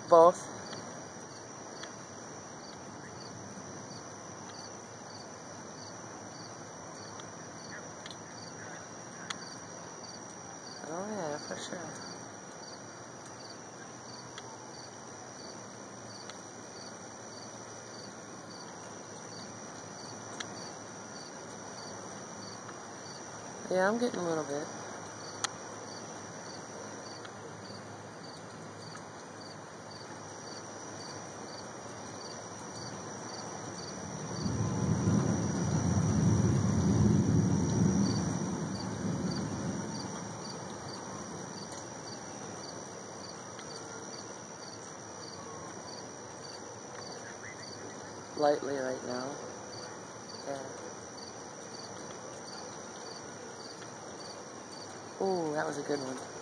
Both. Oh yeah, for sure. Yeah, I'm getting a little bit. Lightly right now. Yeah. Ooh, that was a good one.